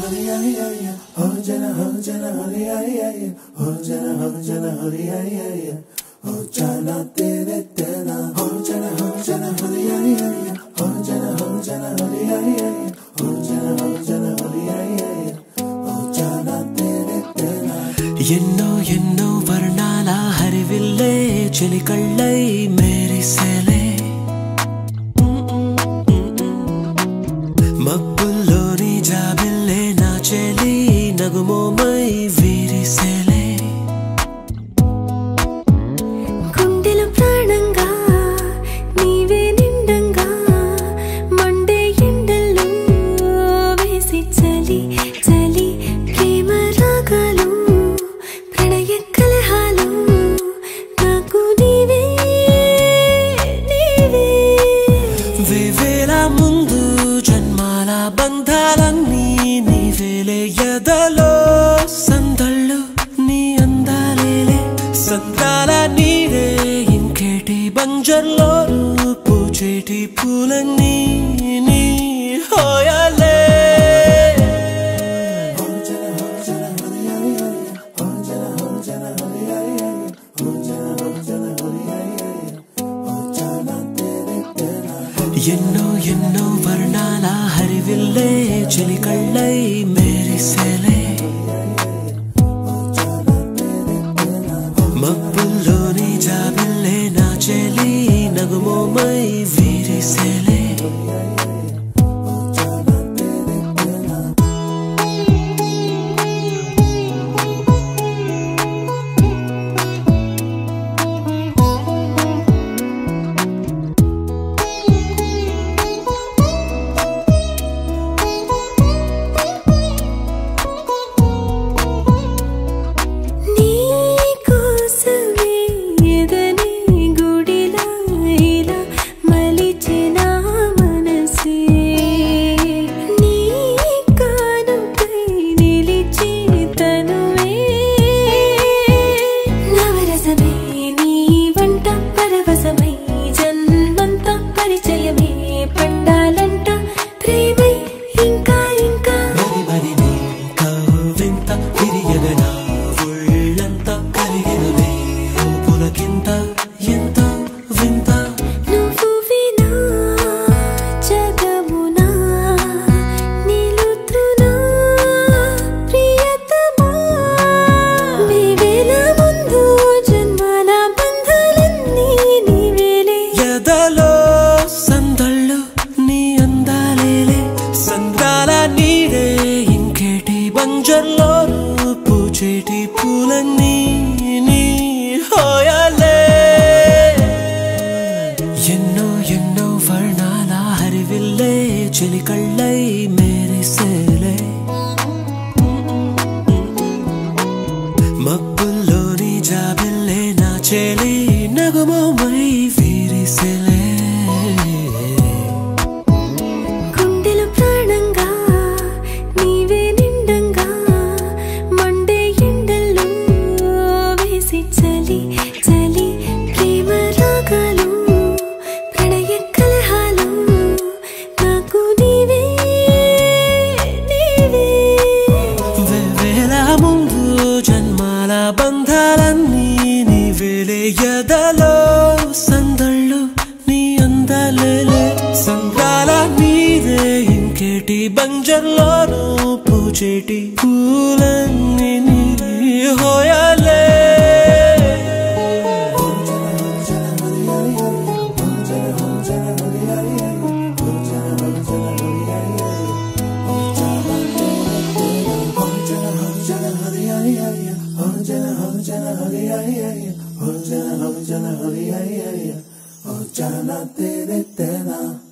ఎన్నో ఎన్నో వర్ణాల హరివిల్లే చెలికళ్ళై మెరిసేలే మబ్బుల్లోని జాబిల్లే నా చెలి నగుమోమై విరిసేలే గుండెల ప్రాణంగా నీవే నిండంగా మండే ఎండల్లో వేసి చలి చలి ప్రేమ రాగాలు ప్రణయ కలహాలు నాకు నీవే నీవే వేవేల ముందు జన్మాల బంధాలన్నీ నీవేలే ఎదలో సందళ్ళు నీ అందాలేలే సంద్రాల నీరే ఇంకేటి బంజర్లో పూచేటి పూలన్నీ నీ హోయాలే ఎన్నో ఎన్నో వర్ణాల హరివిల్లే చెలికళ్ళై మెరిసేలే మబ్బుల్లోని జాబిల్లే నా చెలి నగుమోమై విరిసేలే పూచేటి పూలన్నీ నీ హోయాలే ఎన్నో ఎన్నో వర్ణాల హరివిల్లే చెలికళ్ళై మెరిసేలే మబ్బుల్లోని జాబిల్లే నా చెలి నగుమోమై విరిసేలే గుండెల ప్రాణంగా నీవే నిండంగా మండే ఎండల్లో వేసి చలి చలి ప్రేమ రాగాలు ప్రణయ కలహాలు నాకు నీవే నీవే వేవేల ముందు జన్మాల బంధాలన్నీ నీవేలే ఎదలో సందళ్ళు నీ అందాలేలే సంద్రాల నీరే ఇంకేటి బంజర్లోనూ పూచేటి పూలన్నీ నీ హోయాలే Oh, jana tere tena.